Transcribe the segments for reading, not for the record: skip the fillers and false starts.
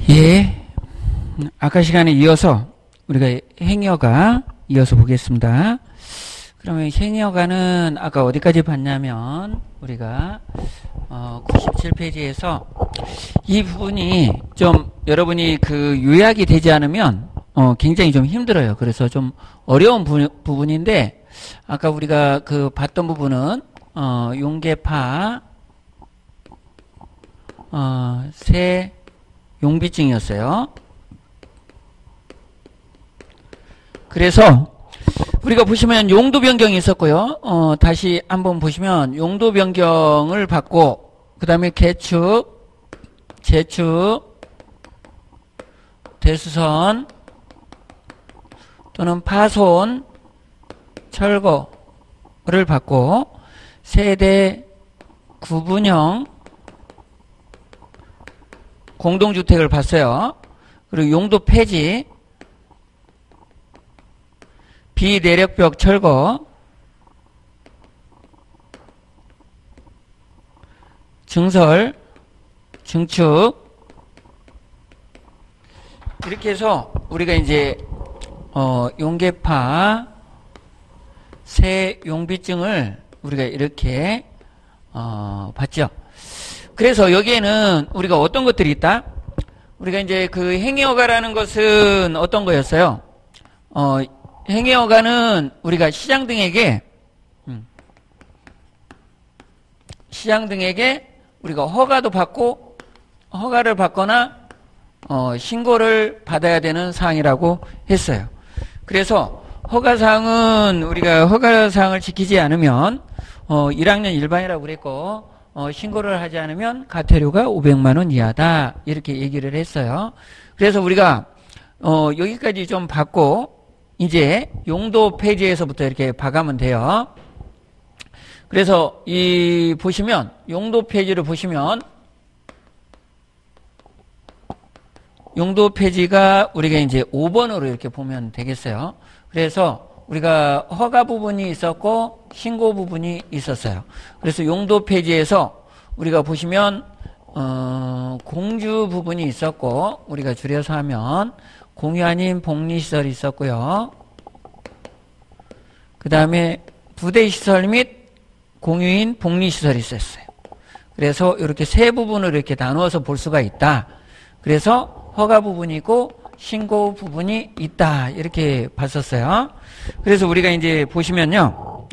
예, 아까 시간에 이어서 우리가 행여가 이어서 보겠습니다. 그러면 행여가는 아까 어디까지 봤냐면 우리가 97페이지에서 이 부분이 좀 여러분이 그 요약이 되지 않으면 굉장히 좀 힘들어요. 그래서 좀 어려운 부분인데 아까 우리가 그 봤던 부분은 용계파 세 용비증이었어요. 그래서 우리가 보시면 용도 변경이 있었고요. 다시 한번 보시면 용도 변경을 받고 그 다음에 개축, 재축, 대수선 또는 파손, 철거를 받고 세대 구분형 공동주택을 봤어요. 그리고 용도 폐지, 비내력벽 철거, 증설, 증축 이렇게 해서 우리가 이제 용계파 세 용비증을 우리가 이렇게 봤죠. 그래서 여기에는 우리가 어떤 것들이 있다? 우리가 이제 그 행여가라는 것은 어떤 거였어요? 행여가는 우리가 시장 등에게 우리가 허가도 받고 허가를 받거나 신고를 받아야 되는 사항이라고 했어요. 그래서 허가사항은 우리가 허가사항을 지키지 않으면 1학년 일반이라고 그랬고 신고를 하지 않으면 과태료가 500만 원 이하다 이렇게 얘기를 했어요. 그래서 우리가 여기까지 좀 봤고 이제 용도 폐지에서부터 이렇게 봐가면 돼요. 그래서 이 보시면 용도 폐지를 보시면 용도 폐지가 우리가 이제 5번으로 이렇게 보면 되겠어요. 그래서 우리가 허가 부분이 있었고 신고 부분이 있었어요. 그래서 용도 폐지에서 우리가 보시면 공주 부분이 있었고 우리가 줄여서 하면 공유 아닌 복리시설이 있었고요. 그 다음에 부대시설 및 공유인 복리시설이 있었어요. 그래서 이렇게 세 부분으로 이렇게 나누어서 볼 수가 있다. 그래서 허가 부분이 있고 신고 부분이 있다. 이렇게 봤었어요. 그래서 우리가 이제 보시면요.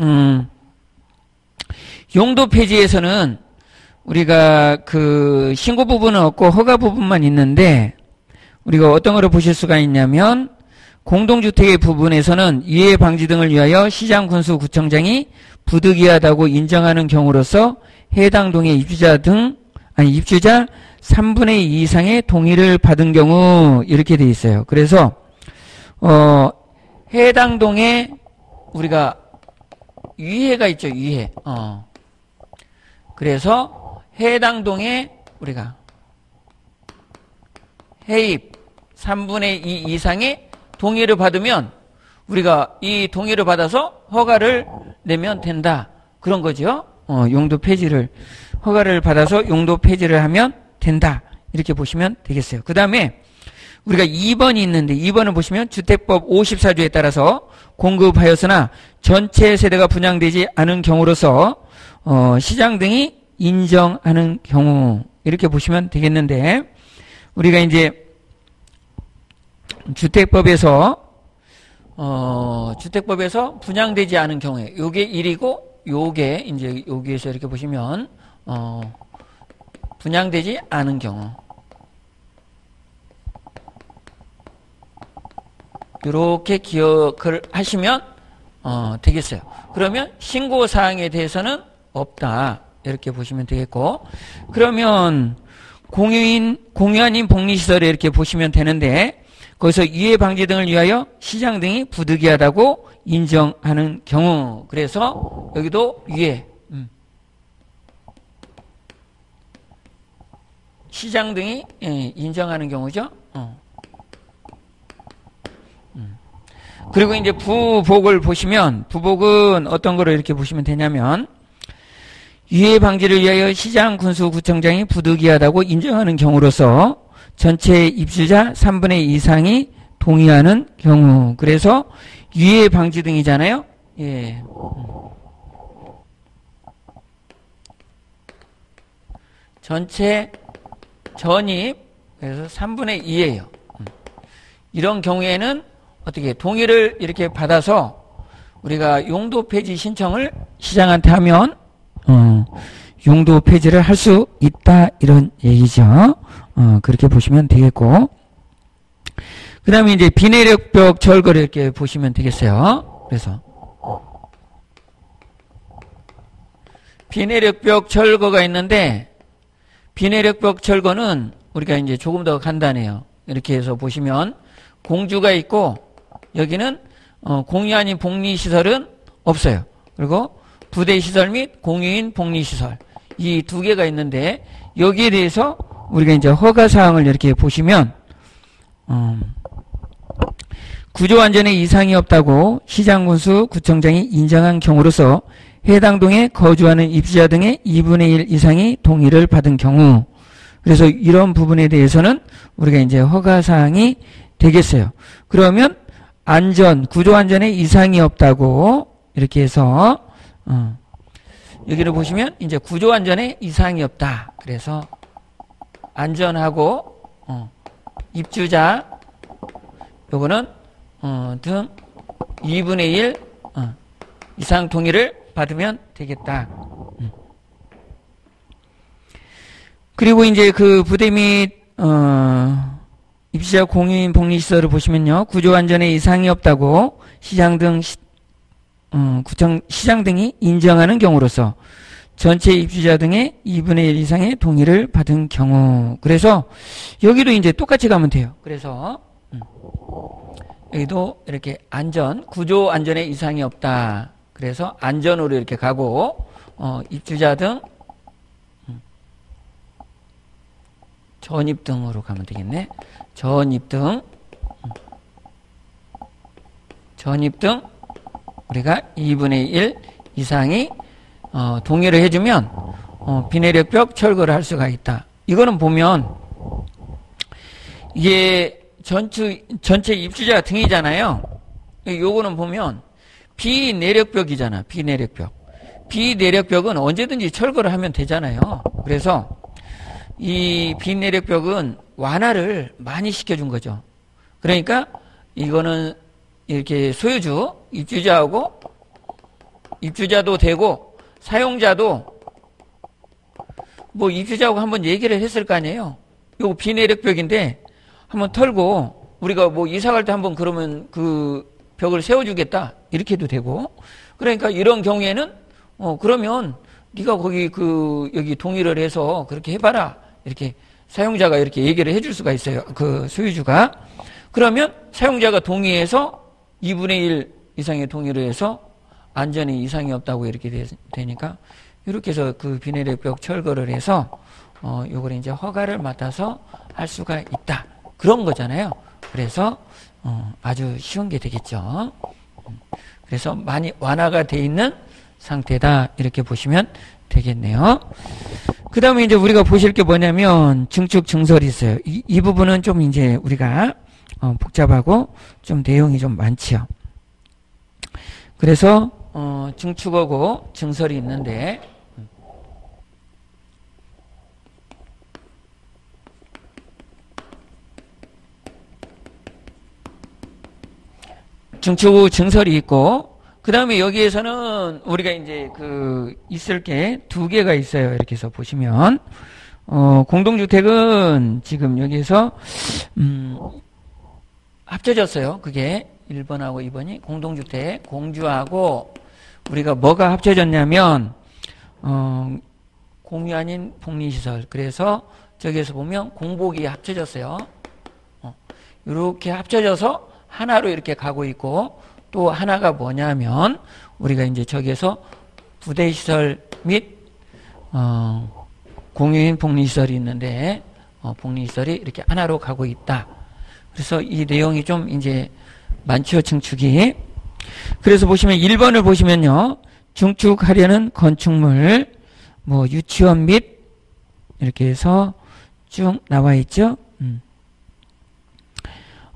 용도 폐지에서는 우리가 그 신고 부분은 없고 허가 부분만 있는데 우리가 어떤 거를 보실 수가 있냐면 공동주택의 부분에서는 이해 방지 등을 위하여 시장군수구청장이 부득이하다고 인정하는 경우로서 해당 동의 입주자 3분의 2 이상의 동의를 받은 경우 이렇게 돼 있어요. 그래서 해당 동에 우리가 위해가 있죠. 위해. 그래서 해당 동에 우리가 해입 3분의 2 이상의 동의를 받으면 우리가 이 동의를 받아서 허가를 내면 된다. 그런 거죠. 용도 폐지를 허가를 받아서 용도 폐지를 하면 된다. 이렇게 보시면 되겠어요. 그 다음에 우리가 2번이 있는데 2번을 보시면 주택법 54조에 따라서 공급하였으나 전체 세대가 분양되지 않은 경우로서 시장 등이 인정하는 경우 이렇게 보시면 되겠는데 우리가 이제 주택법에서 분양되지 않은 경우에 요게 1이고 요게 이제 여기에서 이렇게 보시면 분양되지 않은 경우 이렇게 기억을 하시면 되겠어요. 그러면 신고사항에 대해서는 없다 이렇게 보시면 되겠고 그러면 공유한인 복리시설에 이렇게 보시면 되는데 거기서 유해 방지 등을 위하여 시장 등이 부득이하다고 인정하는 경우 그래서 여기도 유해 시장 등이 인정하는 경우죠. 그리고 이제 부복을 보시면 부복은 어떤 거를 이렇게 보시면 되냐면 유해 방지를 위하여 시장 군수구청장이 부득이하다고 인정하는 경우로서 전체 입주자 3분의 2 이상이 동의하는 경우. 그래서 유해 방지 등이잖아요. 예. 전체 전입 그래서 3분의 2예요. 이런 경우에는 어떻게 동의를 이렇게 받아서 우리가 용도 폐지 신청을 시장한테 하면 용도 폐지를 할 수 있다 이런 얘기죠. 그렇게 보시면 되겠고, 그 다음에 이제 비내력벽 철거를 이렇게 보시면 되겠어요. 그래서 비내력벽 철거가 있는데, 비내력벽 철거는 우리가 이제 조금 더 간단해요. 이렇게 해서 보시면 공주가 있고, 여기는 공유 아닌 복리시설은 없어요. 그리고 부대시설 및 공유인 복리시설 이 두 개가 있는데, 여기에 대해서 우리가 이제 허가사항을 이렇게 보시면 구조안전에 이상이 없다고 시장군수 구청장이 인정한 경우로서 해당 동에 거주하는 입주자 등의 2분의 1 이상이 동의를 받은 경우, 그래서 이런 부분에 대해서는 우리가 이제 허가사항이 되겠어요. 그러면 구조안전에 이상이 없다고 이렇게 해서 여기를 보시면 이제 구조안전에 이상이 없다. 그래서 안전하고 입주자 요거는 등 2분의 1 이상 동의를 받으면 되겠다. 그리고 이제 그 부대 및 입주자 공유인 복리시설을 보시면요, 구조안전에 이상이 없다고 시장 등이 인정하는 경우로서 전체 입주자 등의 2분의 1 이상의 동의를 받은 경우. 그래서 여기도 이제 똑같이 가면 돼요. 그래서 여기도 이렇게 구조 안전에 이상이 없다. 그래서 안전으로 이렇게 가고, 입주자 등 전입 등으로 가면 되겠네. 전입 등 우리가 2분의 1 이상이 동의를 해주면 비내력벽 철거를 할 수가 있다. 이거는 보면 이게 전체 입주자 등이잖아요. 요거는 보면 비내력벽이잖아. 비내력벽은 언제든지 철거를 하면 되잖아요. 그래서 이 비내력벽은 완화를 많이 시켜준 거죠. 그러니까 이거는 이렇게 소유주, 입주자도 되고 사용자도 뭐 입주자하고 한번 얘기를 했을 거 아니에요. 요거 비내력벽인데 한번 털고 우리가 뭐 이사 갈 때 한번 그러면 그 벽을 세워주겠다 이렇게 해도 되고, 그러니까 이런 경우에는 그러면 네가 거기 여기 동의를 해서 그렇게 해봐라 이렇게 사용자가 이렇게 얘기를 해줄 수가 있어요. 그 소유주가. 그러면 사용자가 동의해서 2분의 1 이상의 동의를 해서 안전에 이상이 없다고 이렇게 되니까 이렇게 해서 그 비내력벽 철거를 해서 요걸 이제 허가를 맡아서 할 수가 있다. 그런 거잖아요. 그래서 아주 쉬운 게 되겠죠. 그래서 많이 완화가 돼 있는 상태다. 이렇게 보시면 되겠네요. 그 다음에 이제 우리가 보실 게 뭐냐면 증축 증설이 있어요. 이 부분은 좀 이제 우리가 복잡하고 좀 내용이 좀 많지요. 그래서 증축하고 증설이 있는데, 증축 후 증설이 있고, 그 다음에 여기에서는 우리가 이제 있을 게 두 개가 있어요. 이렇게 해서 보시면, 공동주택은 지금 여기에서, 합쳐졌어요. 그게 1번하고 2번이 공동주택, 공주하고 우리가 뭐가 합쳐졌냐면, 공유 아닌 복리시설. 그래서 저기에서 보면 공복이 합쳐졌어요. 이렇게 합쳐져서 하나로 이렇게 가고 있고, 또 하나가 뭐냐면 우리가 이제 저기에서 부대시설 및 공유인 복리시설이 있는데 복리시설이 이렇게 하나로 가고 있다. 그래서 이 내용이 좀 이제 많죠, 증축이. 그래서 보시면 1번을 보시면요, 증축하려는 건축물 뭐 유치원 및 이렇게 해서 쭉 나와 있죠.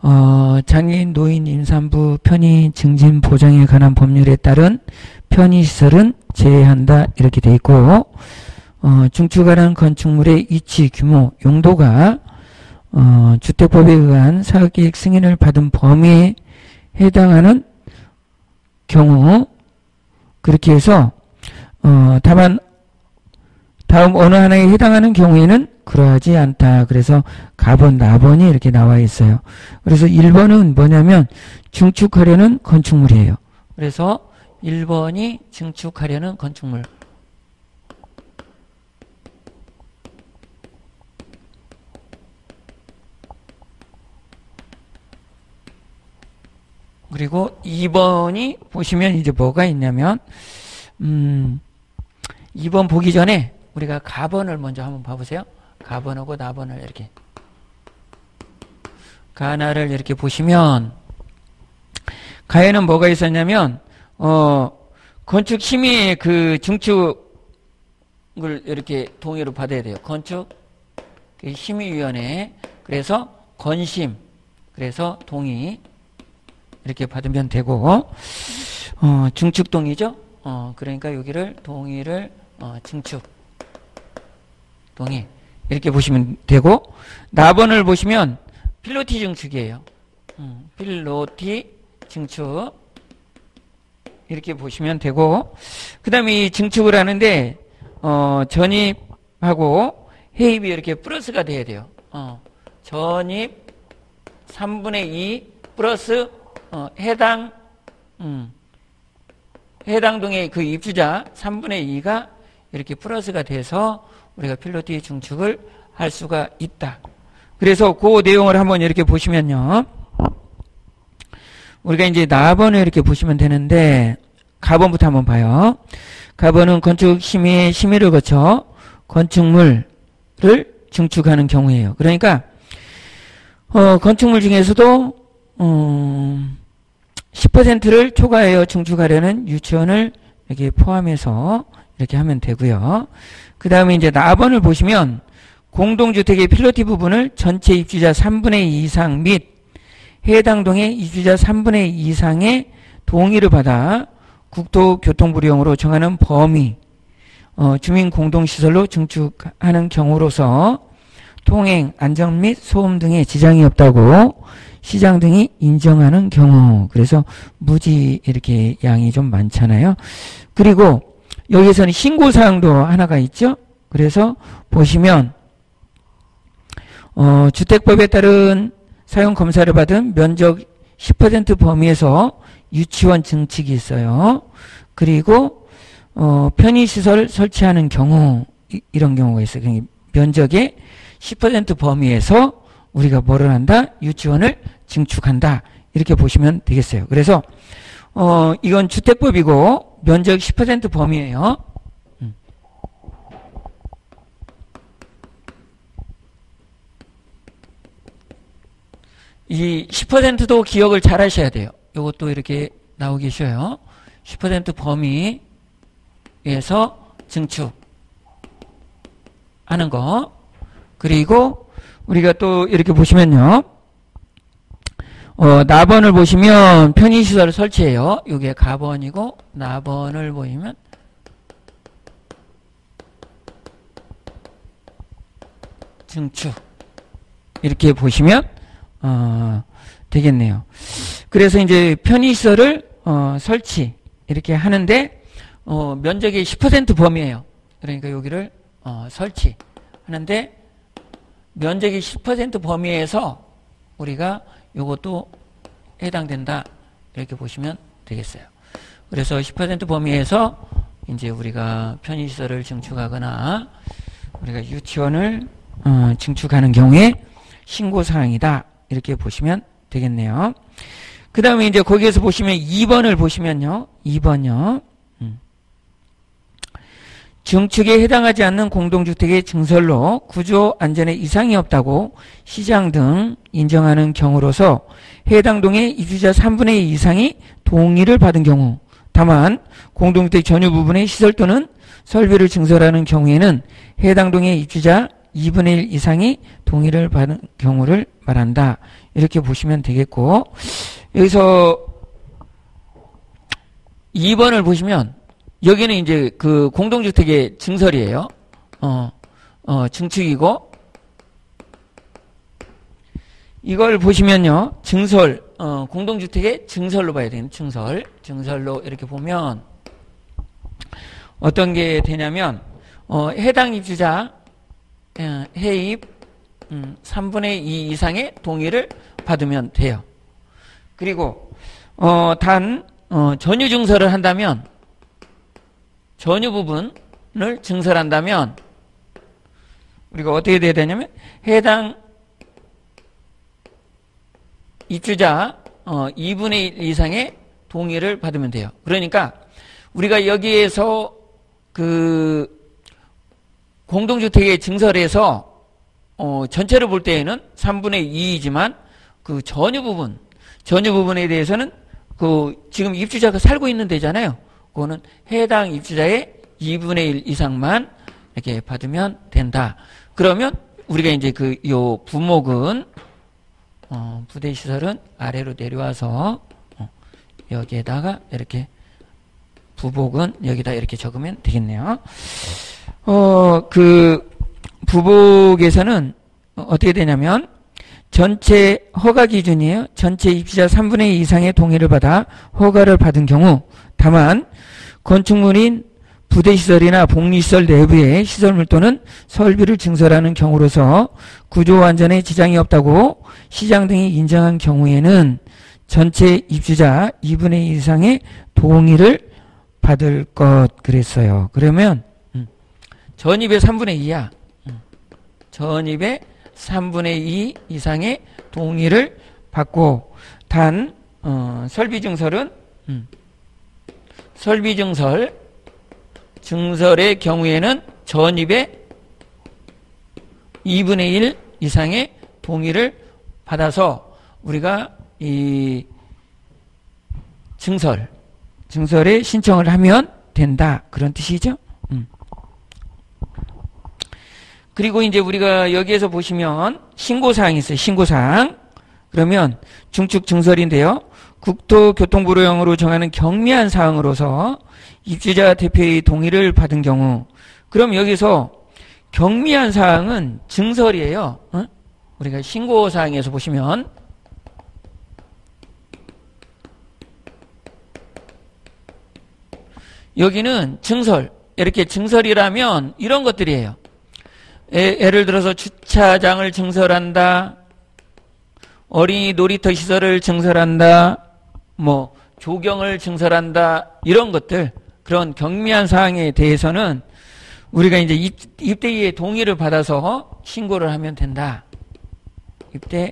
장애인, 노인, 임산부, 편의 증진 보장에 관한 법률에 따른 편의시설은 제외한다 이렇게 돼 있고 증축하는 건축물의 위치, 규모, 용도가 주택법에 의한 사업계획 승인을 받은 범위에 해당하는 경우 그렇게 해서 다만 다음 어느 하나에 해당하는 경우에는 그러하지 않다. 그래서 가번, 나번이 이렇게 나와 있어요. 그래서 1번은 뭐냐면 증축하려는 건축물이에요. 그래서 1번이 증축하려는 건축물. 그리고 2번이 보시면 이제 뭐가 있냐면 2번 보기 전에 우리가 가번을 먼저 한번 봐보세요. 가번하고 나번을 이렇게 가나를 이렇게 보시면 가에는 뭐가 있었냐면 건축 심의 그 증축을 이렇게 동의를 받아야 돼요. 건축 심의위원회. 그래서 건심. 그래서 동의 이렇게 받으면 되고 증축 동의죠. 그러니까 여기를 동의를 증축 동의 이렇게 보시면 되고 나번을 보시면 필로티 증축이에요. 필로티 증축 이렇게 보시면 되고 그 다음에 이 증축을 하는데 전입하고 해입이 이렇게 플러스가 돼야 돼요. 전입 3분의 2 플러스 해당 동의 그 입주자 3분의 2가 이렇게 플러스가 돼서 우리가 필로티 증축을 할 수가 있다. 그래서 그 내용을 한번 이렇게 보시면요. 우리가 이제 나번을 이렇게 보시면 되는데 가번부터 한번 봐요. 가번은 건축 심의를 거쳐 건축물을 증축하는 경우예요. 그러니까 건축물 중에서도 10%를 초과하여 증축하려는 유치원을 이렇게 포함해서 이렇게 하면 되고요. 그 다음에 이제 나번을 보시면 공동주택의 필로티 부분을 전체 입주자 3분의 2 이상 및 해당 동의 입주자 3분의 2 이상의 동의를 받아 국토교통부령으로 정하는 범위 주민공동시설로 증축하는 경우로서 통행, 안전 및 소음 등의 지장이 없다고 시장 등이 인정하는 경우. 그래서 무지 이렇게 양이 좀 많잖아요. 그리고 여기에서는 신고사항도 하나가 있죠. 그래서 보시면 주택법에 따른 사용검사를 받은 면적 10% 범위에서 유치원 증축이 있어요. 그리고 편의시설 설치하는 경우 이런 경우가 있어요. 그러니까 면적의 10% 범위에서 우리가 뭐를 한다? 유치원을 증축한다. 이렇게 보시면 되겠어요. 그래서 이건 주택법이고 면적 10% 범위예요. 이 10%도 기억을 잘 하셔야 돼요. 이것도 이렇게 나오기 쉬워요. 10% 범위에서 증축하는 거. 그리고 우리가 또 이렇게 보시면요. 나번을 보시면 편의시설을 설치해요. 이게 가번이고 나번을 보시면 증축 이렇게 보시면 되겠네요. 그래서 이제 편의시설을 설치 이렇게 하는데 면적이 10% 범위예요. 그러니까 여기를 설치하는데 면적이 10% 범위에서 우리가 요것도 해당된다. 이렇게 보시면 되겠어요. 그래서 10% 범위에서 이제 우리가 편의시설을 증축하거나 우리가 유치원을 증축하는 경우에 신고사항이다. 이렇게 보시면 되겠네요. 그 다음에 이제 거기에서 보시면 2번을 보시면요. 2번요. 증축에 해당하지 않는 공동주택의 증설로 구조 안전에 이상이 없다고 시장 등 인정하는 경우로서 해당 동의 입주자 3분의 2 이상이 동의를 받은 경우 다만 공동주택 전유 부분의 시설 또는 설비를 증설하는 경우에는 해당 동의 입주자 2분의 1 이상이 동의를 받은 경우를 말한다. 이렇게 보시면 되겠고, 여기서 2번을 보시면 여기는 이제 그 공동주택의 증설이에요. 증축이고, 이걸 보시면요, 증설, 공동주택의 증설로 봐야 되는 증설로 이렇게 보면 어떤 게 되냐면, 해당 입주자 해입 3분의 2 이상의 동의를 받으면 돼요. 그리고 단 전유 증설을 한다면, 전유 부분을 증설한다면 우리가 어떻게 돼야 되냐면, 해당 입주자 2분의 1 이상의 동의를 받으면 돼요. 그러니까 우리가 여기에서 그 공동주택의 증설에서 전체를 볼 때에는 3분의 2이지만 그 전유 부분에 대해서는 그 지금 입주자가 살고 있는 데잖아요. 그거는 해당 입주자의 2분의 1 이상만 이렇게 받으면 된다. 그러면 우리가 이제 그 요 부목은 부대시설은 아래로 내려와서 여기에다가 이렇게 부복은 여기다 이렇게 적으면 되겠네요. 그 부복에서는 어떻게 되냐면 전체 허가 기준이에요. 전체 입주자 3분의 2 이상의 동의를 받아 허가를 받은 경우, 다만 건축물인 부대시설이나 복리시설 내부의 시설물 또는 설비를 증설하는 경우로서 구조 완전에 지장이 없다고 시장 등이 인정한 경우에는 전체 입주자 2분의 2 이상의 동의를 받을 것 그랬어요. 그러면 전입의 3분의 2야. 전입의 3분의 2 이상의 동의를 받고, 단 설비증설은 증설의 경우에는 전입의 2분의 1 이상의 동의를 받아서 우리가 이 증설에 신청을 하면 된다. 그런 뜻이죠. 그리고 이제 우리가 여기에서 보시면 신고사항이 있어요. 신고사항. 그러면 중축 증설인데요. 국토교통부령으로 정하는 경미한 사항으로서 입주자 대표의 동의를 받은 경우, 그럼 여기서 경미한 사항은 증설이에요. 우리가 신고사항에서 보시면 여기는 증설, 이렇게 증설이라면 이런 것들이에요. 예를 들어서 주차장을 증설한다, 어린이 놀이터 시설을 증설한다, 뭐 조경을 증설한다, 이런 것들, 그런 경미한 사항에 대해서는 우리가 이제 입대위의 동의를 받아서 신고를 하면 된다. 입대위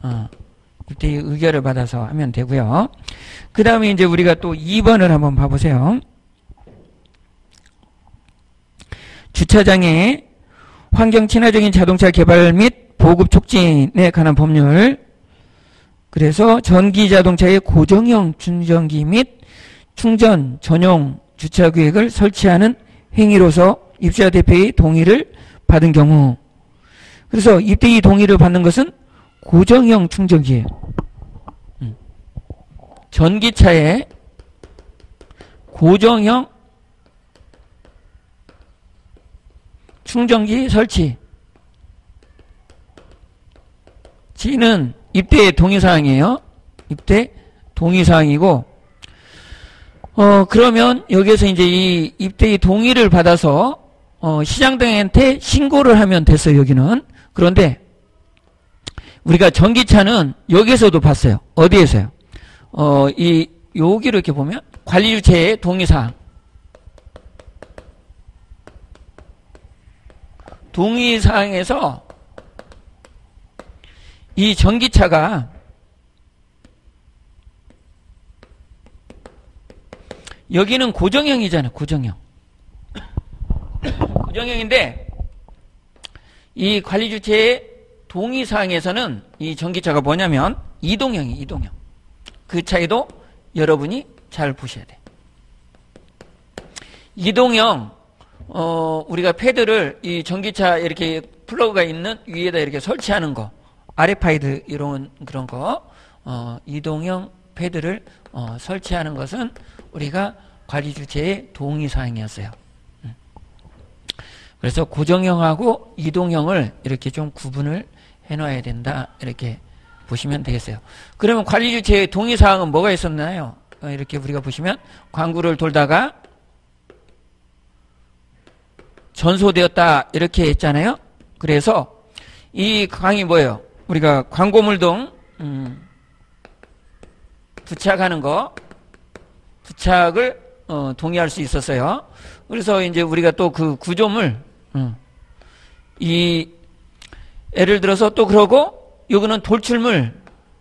의결을 받아서 하면 되고요. 그 다음에 이제 우리가 또 2번을 한번 봐보세요. 주차장에 환경 친화적인 자동차 개발 및 보급 촉진에 관한 법률. 그래서 전기 자동차의 고정형 충전기 및 충전 전용 주차 구역을 설치하는 행위로서 입주자 대표의 동의를 받은 경우. 그래서 입대위 동의를 받는 것은 고정형 충전기예요. 전기차에 고정형 충전기 설치 지는 입대 동의사항이에요. 입대 동의사항이고, 그러면 여기에서 이제 이 입대의 동의를 받아서 시장등한테 신고를 하면 됐어요. 여기는. 그런데 우리가 전기차는 여기에서도 봤어요. 어디에서요? 여기로 이렇게 보면 관리주체의 동의사항. 동의사항에서 이 전기차가 여기는 고정형이잖아요. 고정형. 고정형인데 이 관리주체의 동의사항에서는 이 전기차가 뭐냐면 이동형이 이동형. 그 차이도 여러분이 잘 보셔야 돼요. 이동형 우리가 패드를 이 전기차 이렇게 플러그가 있는 위에다 이렇게 설치하는 거, RFID 이런 그런 거, 이동형 패드를 설치하는 것은 우리가 관리 주체의 동의 사항이었어요. 그래서 고정형하고 이동형을 이렇게 좀 구분을 해놔야 된다. 이렇게 보시면 되겠어요. 그러면 관리 주체의 동의 사항은 뭐가 있었나요? 이렇게 우리가 보시면 광구를 돌다가 전소되었다 이렇게 했잖아요. 그래서 이 광이 뭐예요? 우리가 광고물동 부착하는 거, 부착을 동의할 수 있었어요. 그래서 이제 우리가 또 그 구조물 예를 들어서 또 그러고 요거는 돌출물,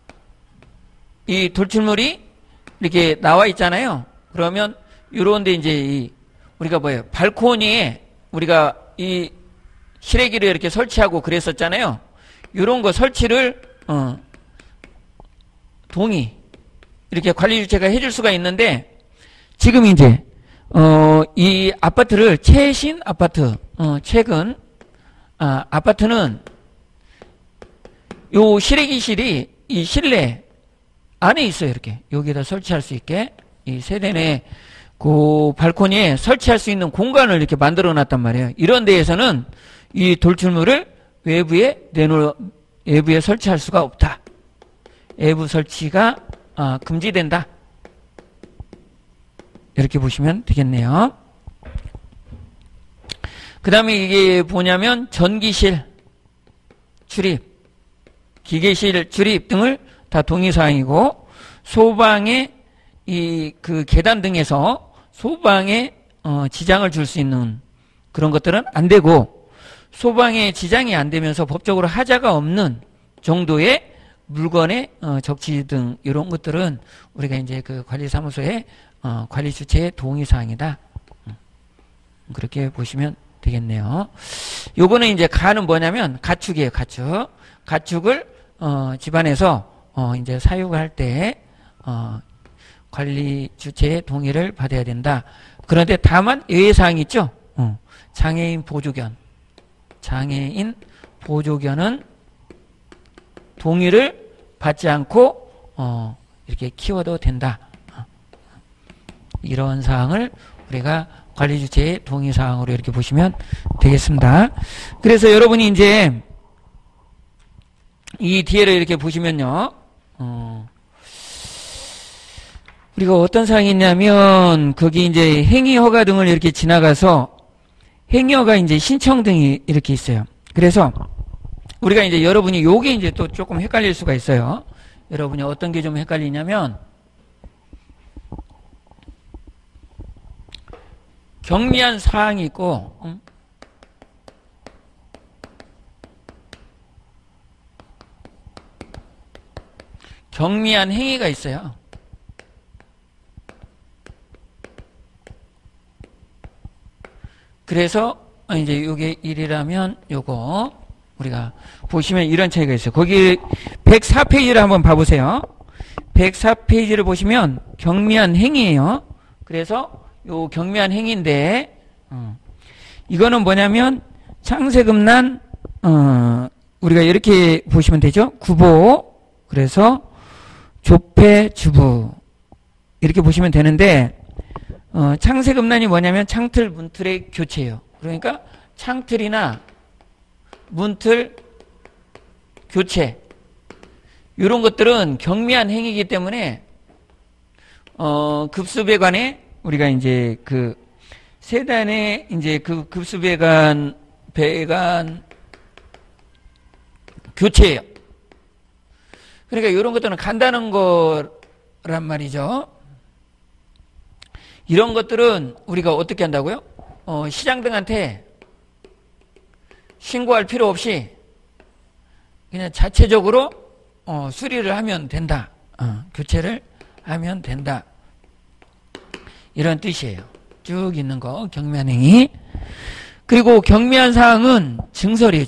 이 돌출물이 이렇게 나와 있잖아요. 그러면 요런데 이제 우리가 뭐예요? 발코니에 우리가 이 실외기를 이렇게 설치하고 그랬었잖아요. 요런 거 설치를 동의 이렇게 관리 주체가 해줄 수가 있는데, 지금 이제 이 아파트를 최신 아파트, 최근 아파트는 요 실외기실이 이 실내 안에 있어요. 이렇게 여기에다 설치할 수 있게 이 세대 내 그 발코니에 설치할 수 있는 공간을 이렇게 만들어 놨단 말이에요. 이런 데에서는 이 돌출물을 외부에 설치할 수가 없다. 외부 설치가 금지된다. 이렇게 보시면 되겠네요. 그 다음에 이게 뭐냐면 전기실 출입, 기계실 출입 등을 다 동의사항이고, 소방의 그 계단 등에서 소방에 지장을 줄 수 있는 그런 것들은 안 되고, 소방에 지장이 안 되면서 법적으로 하자가 없는 정도의 물건의 적치 등 이런 것들은 우리가 이제 그 관리사무소의 관리 주체의 동의 사항이다. 그렇게 보시면 되겠네요. 요거는 이제 가는 뭐냐면 가축이에요. 가축을 집안에서 이제 사육할 때 관리 주체의 동의를 받아야 된다. 그런데 다만 예외사항이 있죠. 장애인 보조견은 동의를 받지 않고 이렇게 키워도 된다. 이런 사항을 우리가 관리 주체의 동의 사항으로 이렇게 보시면 되겠습니다. 그래서 여러분이 이제 이 뒤에를 이렇게 보시면요, 우리가 어떤 사항이 있냐면, 거기 이제 행위 허가 등을 이렇게 지나가서 행위 허가 이제 신청 등이 이렇게 있어요. 그래서 우리가 이제 여러분이 요게 이제 또 조금 헷갈릴 수가 있어요. 여러분이 어떤 게 좀 헷갈리냐면, 경미한 사항이 있고, 경미한 행위가 있어요. 그래서 이제 요게 1이라면 요거 우리가 보시면 이런 차이가 있어요. 거기 104페이지를 한번 봐보세요. 104페이지를 보시면 경미한 행위예요. 그래서 요 경미한 행위인데, 이거는 뭐냐면 창세금난 우리가 이렇게 보시면 되죠. 구보, 그래서 조폐주부 이렇게 보시면 되는데, 창세금난이 뭐냐면 창틀 문틀의 교체예요. 그러니까 창틀이나 문틀 교체 이런 것들은 경미한 행위이기 때문에 급수배관에 우리가 이제 그 세단에 이제 그 급수배관 배관 교체예요. 그러니까 이런 것들은 간다는 거란 말이죠. 이런 것들은 우리가 어떻게 한다고요? 시장 등한테 신고할 필요 없이 그냥 자체적으로 수리를 하면 된다. 교체를 하면 된다. 이런 뜻이에요. 쭉 있는 거 경미한 행위. 그리고 경미한 사항은 증설이에요.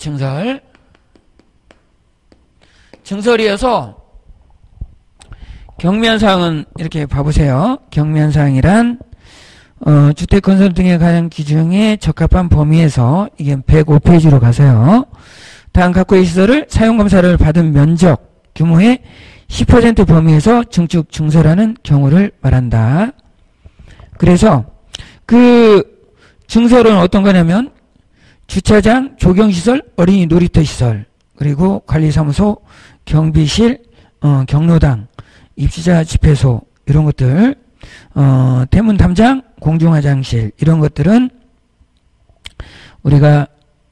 증설이어서 경미한 사항은 이렇게 봐보세요. 경미한 사항이란 주택 건설 등의 가장 기준에 적합한 범위에서 이게 105페이지로 가서요. 다음 각호의 시설을 사용검사를 받은 면적 규모의 10% 범위에서 증축 증설하는 경우를 말한다. 그래서 그 증설은 어떤 거냐면 주차장, 조경시설, 어린이 놀이터 시설, 그리고 관리사무소, 경비실, 경로당, 입주자 집회소 이런 것들, 대문 담장, 공중화장실 이런 것들은 우리가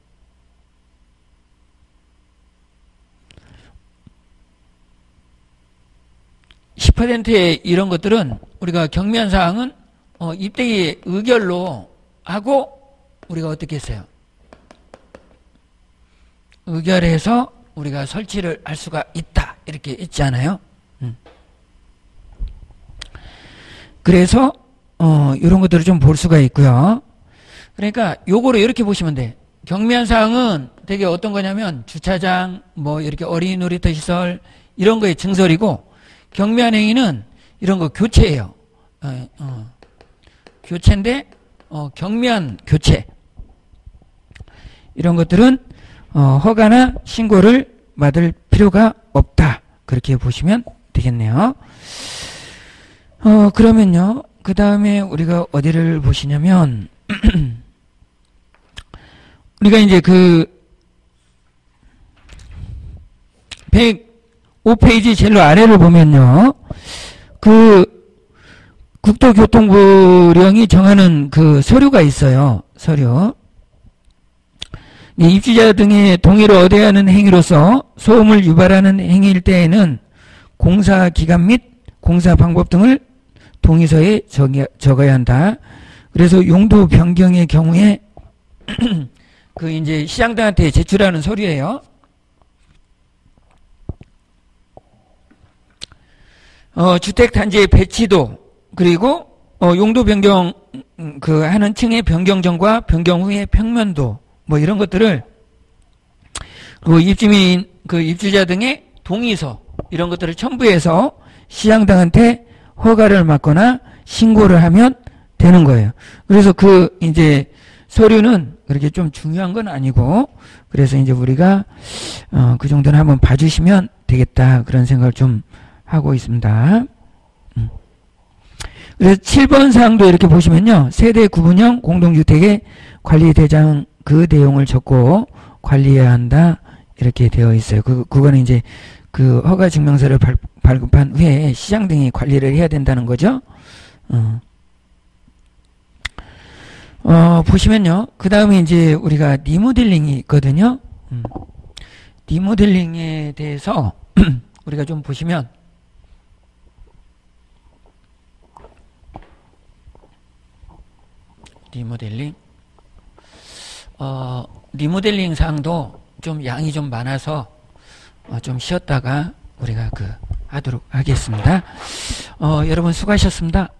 10%의 이런 것들은 우리가 경미한 사항은 입대기 의결로 하고 우리가 어떻게 했어요? 의결해서 우리가 설치를 할 수가 있다 이렇게 있지 않아요? 그래서 이런 것들을 좀 볼 수가 있고요. 그러니까 요거를 이렇게 보시면 돼. 경미한 사항은 되게 어떤 거냐면 주차장, 뭐 이렇게 어린이 놀이터 시설 이런 거의 증설이고, 경미한 행위는 이런 거 교체예요. 교체인데 경미한 교체 이런 것들은 허가나 신고를 받을 필요가 없다. 그렇게 보시면 되겠네요. 그러면요. 그 다음에 우리가 어디를 보시냐면, 우리가 이제 그 105페이지 제일 아래를 보면요. 그 국토교통부령이 정하는 그 서류가 있어요. 서류. 입주자 등의 동의를 얻어야 하는 행위로서 소음을 유발하는 행위일 때에는 공사 기간 및 공사 방법 등을 동의서에 적어야 한다. 그래서 용도 변경의 경우에 그 이제 시장당한테 제출하는 서류예요. 주택 단지의 배치도 그리고 용도 변경 그 하는 층의 변경 전과 변경 후의 평면도 뭐 이런 것들을 그 입주민 그 입주자 등의 동의서 이런 것들을 첨부해서 시장당한테 허가를 받거나 신고를 하면 되는 거예요. 그래서 그 이제 서류는 그렇게 좀 중요한 건 아니고, 그래서 이제 우리가 그 정도는 한번 봐주시면 되겠다 그런 생각을 좀 하고 있습니다. 그래서 7번 사항도 이렇게 보시면요. 세대 구분형 공동주택의 관리대장 그 내용을 적고 관리해야 한다 이렇게 되어 있어요. 그거는 이제 그 허가 증명서를 발급한 후에 시장 등이 관리를 해야 된다는 거죠. 보시면요. 그 다음에 이제 우리가 리모델링이 있거든요. 리모델링에 대해서 우리가 좀 보시면, 리모델링 사항도 좀 양이 좀 많아서 좀 쉬었다가 우리가 하도록 하겠습니다. 여러분 수고하셨습니다.